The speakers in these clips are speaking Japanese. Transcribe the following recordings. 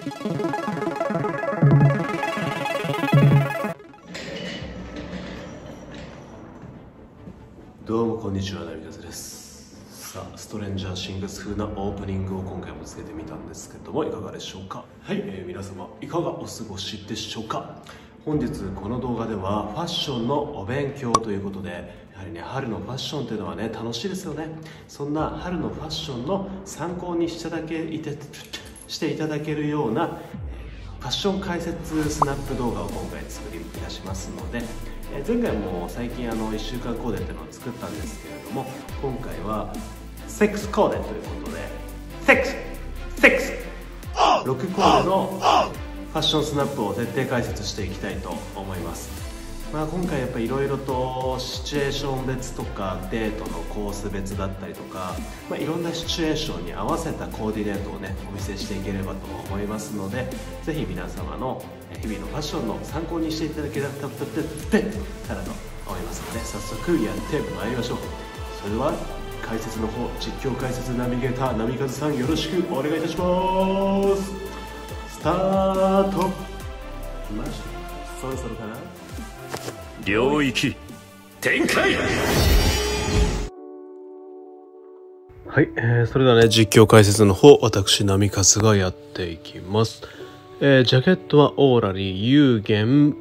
どうもこんにちは、なみかずです。さあ、ストレンジャーシングス風なオープニングを今回もつけてみたんですけども、いかがでしょうか。はい、皆様いかがお過ごしでしょうか。本日この動画ではファッションのお勉強ということで、やはりね、春のファッションというのはね、楽しいですよね。そんな春のファッションの参考にしていただけるようなファッション解説スナップ動画を今回作り出しますので、前回も最近1週間コーデっていうのを作ったんですけれども、今回はセックスコーデということで、セックス6コーデのファッションスナップを徹底解説していきたいと思います。今回やっぱりいろいろとシチュエーション別とかデートのコース別だったりとか、いろんなシチュエーションに合わせたコーディネートをね、お見せしていければと思いますので、ぜひ皆様の日々のファッションの参考にしていただけたらと思いますので、早速やってまいりましょう。それでは解説の方、実況解説ナビゲーターなみかずさん、よろしくお願いいたします。スタート。そろそろかな。 領域展開。 はい、それではね、実況解説の方、私なみかずがやっていきます。ジャケットはオーラリー有限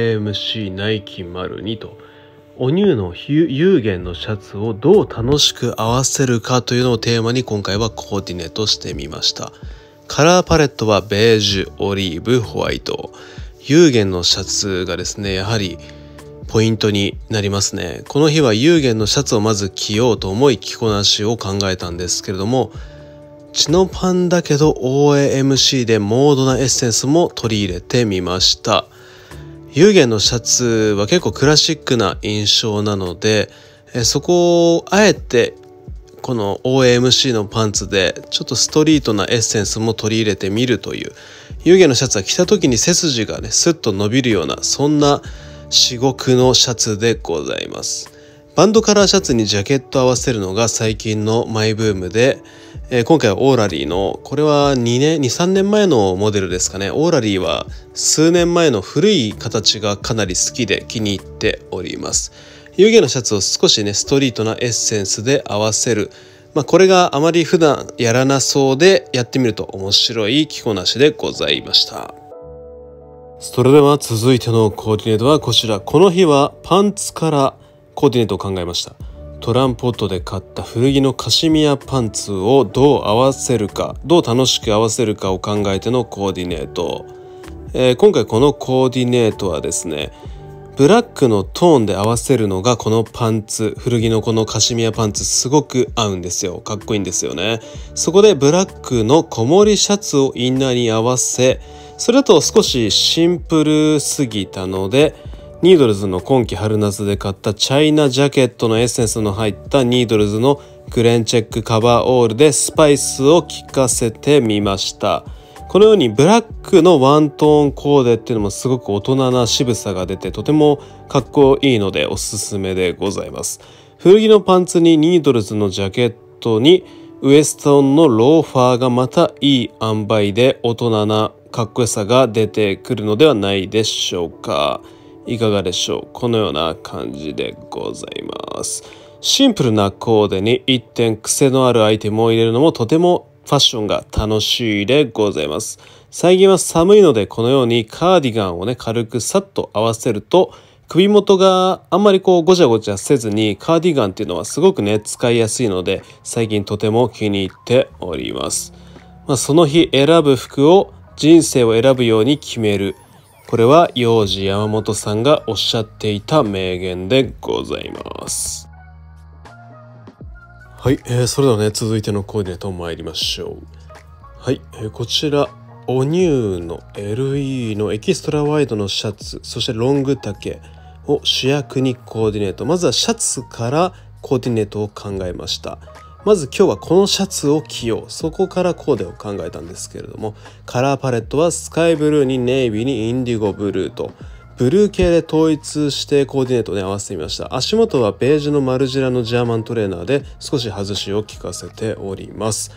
OAMC ナイキ02と、おニューの有限のシャツをどう楽しく合わせるかというのをテーマに今回はコーディネートしてみました。カラーパレットはベージュ、オリーブ、ホワイト。有限のシャツがですね、やはりポイントになりますね。この日は有限のシャツをまず着ようと思い着こなしを考えたんですけれども、チノパンだけど OAMC でモードなエッセンスも取り入れてみました。有限のシャツは結構クラシックな印象なので、そこをあえてこの OAMC のパンツでちょっとストリートなエッセンスも取り入れてみるという、有限のシャツは着た時に背筋がねスッと伸びるような、そんな至極のシャツでございます。バンドカラーシャツにジャケット合わせるのが最近のマイブームで、今回はオーラリーの、これは2、3年前のモデルですかね。オーラリーは数年前の古い形がかなり好きで気に入っております。有限のシャツを少しねストリートなエッセンスで合わせる、これがあまり普段やらなそうで、やってみると面白い着こなしでございました。それでは続いてのコーディネートはこちら。この日はパンツからコーディネートを考えました。トランポットで買った古着のカシミヤパンツをどう合わせるか、どう楽しく合わせるかを考えてのコーディネート。今回このコーディネートはですね、ブラックのトーンで合わせるのがこのパンツ、古着のこのカシミヤパンツすごく合うんですよ。かっこいいんですよね。そこでブラックの小盛りシャツをインナーに合わせ、それだと少しシンプルすぎたので、ニードルズの今季春夏で買ったチャイナジャケットのエッセンスの入ったニードルズのグレンチェックカバーオールでスパイスを効かせてみました。このようにブラックのワントーンコーデっていうのもすごく大人な渋さが出て、とてもかっこいいのでおすすめでございます。古着のパンツにニードルズのジャケットにウエストンのローファーがまたいい塩梅で大人なかっこよさが出てくるのではないでしょうか。いかがでしょう。このような感じでございます。シンプルなコーデに一点癖のあるアイテムを入れるのもとてもファッションが楽しいでございます。最近は寒いので、このようにカーディガンをね軽くさっと合わせると、首元があんまりごちゃごちゃせずに、カーディガンっていうのはすごくね使いやすいので、最近とても気に入っております。その日選ぶ服を人生を選ぶように決める。これはヨウジヤマモトさんがおっしゃっていた名言でございます。はい、それではね続いてのコーディネート参りましょう。はい、こちらおニューの LE のエキストラワイドのシャツ、そしてロング丈を主役にコーディネート。まずはシャツからコーディネートを考えました。まず今日はこのシャツを着よう、そこからコーデを考えたんですけれども、カラーパレットはスカイブルーにネイビーにインディゴブルーとブルー系で統一してコーディネートを合わせてみました。足元はベージュのマルジェラのジャーマントレーナーで少し外しを効かせております。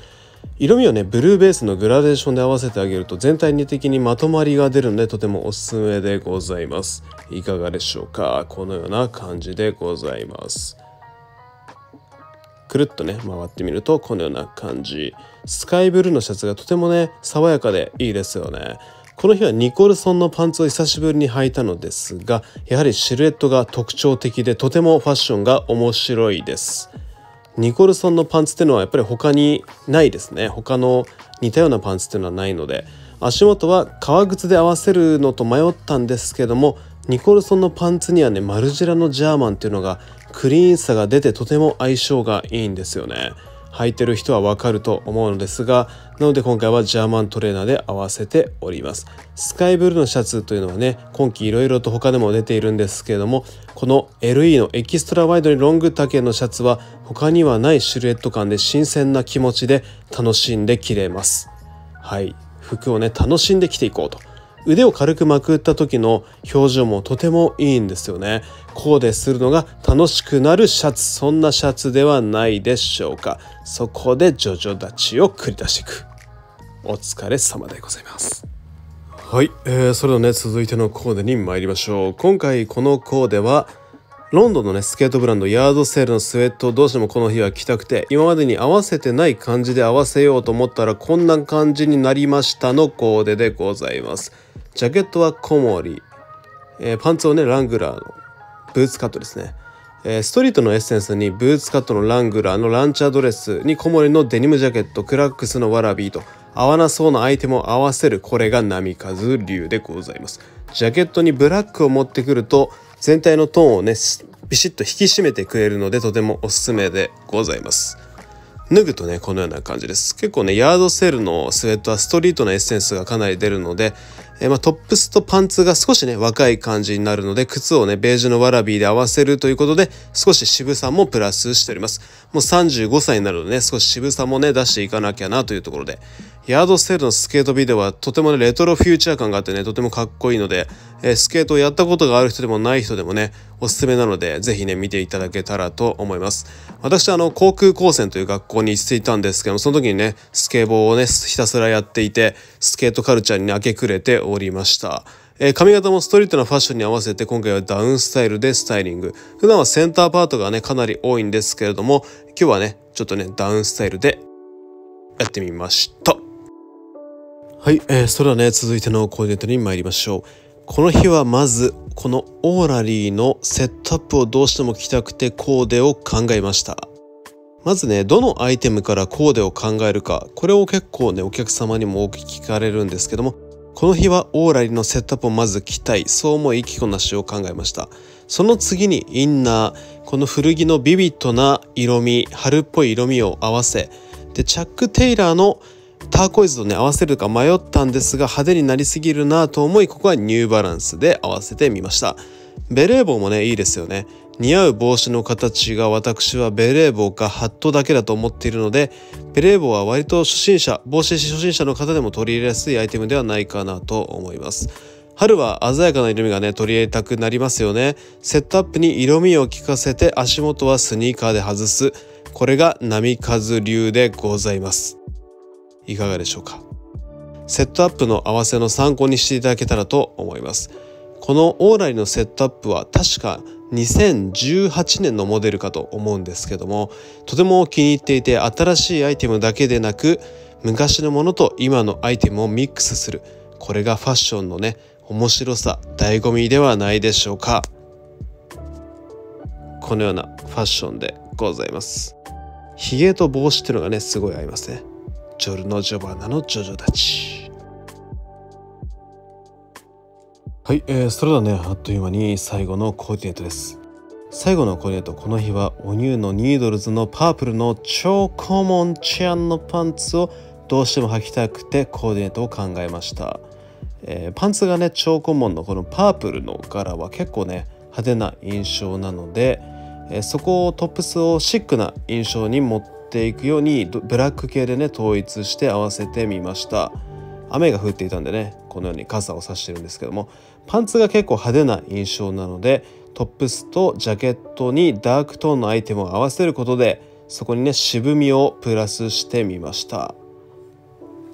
色味をねブルーベースのグラデーションで合わせてあげると全体的にまとまりが出るのでとてもおすすめでございます。いかがでしょうか。このような感じでございます。くるっとね回ってみるとこのような感じ。スカイブルーのシャツがとてもね爽やかでいいですよね。この日はニコルソンのパンツを久しぶりに履いたのですが、やはりシルエットが特徴的でとてもファッションが面白いです。ニコルソンのパンツっていうのはやっぱり他にないですね。他の似たようなパンツっていうのはないので、足元は革靴で合わせるのと迷ったんですけども、ニコルソンのパンツにはねマルジェラのジャーマンっていうのがクリーンさが出てとても相性がいいんですよね。履いてる人はわかると思うのですが、なので今回はジャーマントレーナーで合わせております。スカイブルーのシャツというのはね今季いろいろと他でも出ているんですけれども、この LE のエキストラワイドにロング丈のシャツは他にはないシルエット感で新鮮な気持ちで楽しんで着れます。はい、服をね楽しんで着ていこうと。腕を軽くまくった時の表情もとてもいいんですよね。コーデするのが楽しくなるシャツ、そんなシャツではないでしょうか。そこでジョジョ立ちを繰り出していく。お疲れ様でございます。はい、それではね続いてのコーデに参りましょう。今回このコーデはロンドンのねスケートブランドヤードセールのスウェットをどうしてもこの日は着たくて、今までに合わせてない感じで合わせようと思ったらこんな感じになりましたのコーデでございます。ジャケットはコモリ、パンツをねラングラーのブーツカットですね、ストリートのエッセンスにブーツカットのラングラーのランチャードレスにコモリのデニムジャケット、クラックスのワラビーと合わなそうなアイテムを合わせる、これが波数流でございます。ジャケットにブラックを持ってくると全体のトーンをねビシッと引き締めてくれるのでとてもおすすめでございます。脱ぐとねこのような感じです。結構ねヤードセールのスウェットはストリートのエッセンスがかなり出るので、トップスとパンツが少しね若い感じになるので、靴をねベージュのワラビーで合わせるということで少し渋さもプラスしております。もう35歳になるのでね少し渋さもね出していかなきゃなというところで、ヤードセールのスケートビデオはとてもねレトロフューチャー感があってねとてもかっこいいので、スケートをやったことがある人でもない人でもねおすすめなのでぜひね見ていただけたらと思います。私は航空高専という学校に行っていたんですけども、その時にねスケボーをねひたすらやっていてスケートカルチャーに明け暮れておりました。髪型もストリートなファッションに合わせて今回はダウンスタイルでスタイリング。普段はセンターパートがねかなり多いんですけれども、今日はねちょっとねダウンスタイルでやってみました。はい、それではね続いてのコーディネートに参りましょう。この日はまずこのオーラリーのセットアップをどうしても着たくてコーデを考えました。まずねどのアイテムからコーデを考えるか、これを結構ねお客様にも多く聞かれるんですけども、この日はオーラリーのセットアップをまず着たい、そう思い着こなしを考えました。その次にインナー、この古着のビビッドな色味、春っぽい色味を合わせで、チャック・テイラーのターコイズとね合わせるか迷ったんですが派手になりすぎるなと思い、ここはニューバランスで合わせてみました。ベレー帽もねいいですよね。似合う帽子の形が私はベレー帽かハットだけだと思っているので、ベレー帽は割と帽子初心者の方でも取り入れやすいアイテムではないかなと思います。春は鮮やかな色味がね取り入れたくなりますよね。セットアップに色味を効かせて足元はスニーカーで外す、これが波数流でございます。いかがでしょうか。セットアップの合わせの参考にしていただけたらと思います。このオーラリーのセットアップは確か2018年のモデルかと思うんですけども、とても気に入っていて、新しいアイテムだけでなく昔のものと今のアイテムをミックスする、これがファッションのね面白さ、醍醐味ではないでしょうか。このようなファッションでございます。ひげと帽子っていうのがねすごい合いますね。ジョルノ・ジョバナのジョジョたち。はい、それではねあっという間に最後のコーディネートです。最後のコーディネート、この日はおニューのニードルズのパープルの超コモンチアンのパンツをどうしても履きたくてコーディネートを考えました。パンツがね超コモンのこのパープルの柄は結構ね派手な印象なので、そこをトップスをシックな印象に持っていくようにブラック系でね統一して合わせてみました。雨が降っていたんでねこのように傘を差してるんですけども、パンツが結構派手な印象なのでトップスとジャケットにダークトーンのアイテムを合わせることでそこにね渋みをプラスしてみました。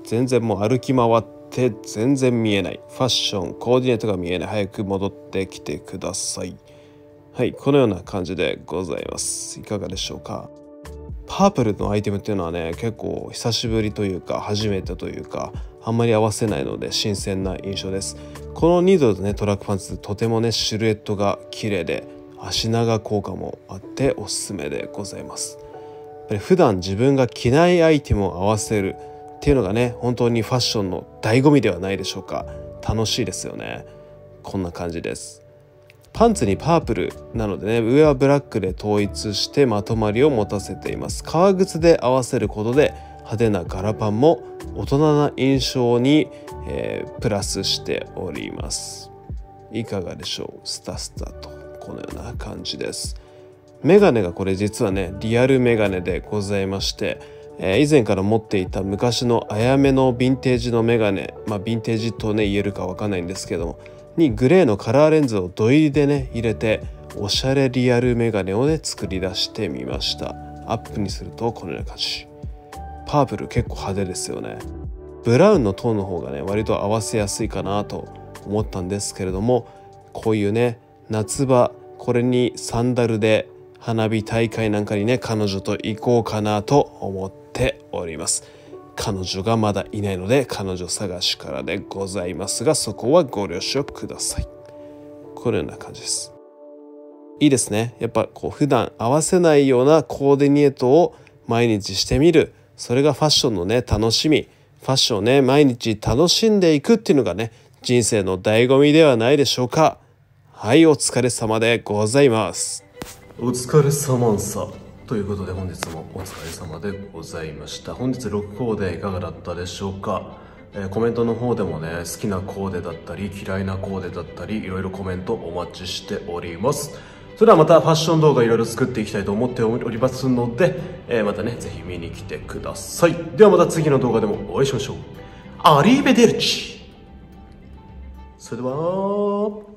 全然もう歩き回って全然見えない。ファッションコーディネートが見えない。早く戻ってきてください。はい、このような感じでございます。いかがでしょうか。パープルのアイテムっていうのはね、結構久しぶりというか初めてというか、あんまり合わせないので新鮮な印象です。このニードルとねトラックパンツ、とてもねシルエットが綺麗で足長効果もあっておすすめでございます。やっぱり普段自分が着ないアイテムを合わせるっていうのがね、本当にファッションの醍醐味ではないでしょうか。楽しいですよね。こんな感じです。パンツにパープルなのでね、上はブラックで統一してまとまりを持たせています。革靴で合わせることで派手な柄パンも大人な印象に、プラスしております。いかがでしょう。スタスタとこのような感じです。メガネがこれ実はねリアルメガネでございまして、以前から持っていた昔のあやめのヴィンテージのメガネ、ヴィンテージとね言えるかわかんないんですけども、にグレーのカラーレンズを土入りでね入れておしゃれリアルメガネをね作り出してみました。アップにするとこのような感じ。パープル結構派手ですよね。ブラウンのトーンの方がね割と合わせやすいかなと思ったんですけれども、こういうね夏場これにサンダルで花火大会なんかにね彼女と行こうかなと思っております。彼女がまだいないので彼女探しからでございますが、そこはご了承ください。このような感じです。いいですね。やっぱこう普段合わせないようなコーディネートを毎日してみる、それがファッションのね楽しみ。ファッションをね毎日楽しんでいくっていうのがね人生の醍醐味ではないでしょうか。はい、お疲れ様でございます。お疲れ様さということで本日もお疲れ様でございました。本日6コーデいかがだったでしょうか。コメントの方でもね好きなコーデだったり嫌いなコーデだったりいろいろコメントお待ちしております。それではまたファッション動画いろいろ作っていきたいと思っておりますので、またねぜひ見に来てください。ではまた次の動画でもお会いしましょう。アリーベデルチ。それでは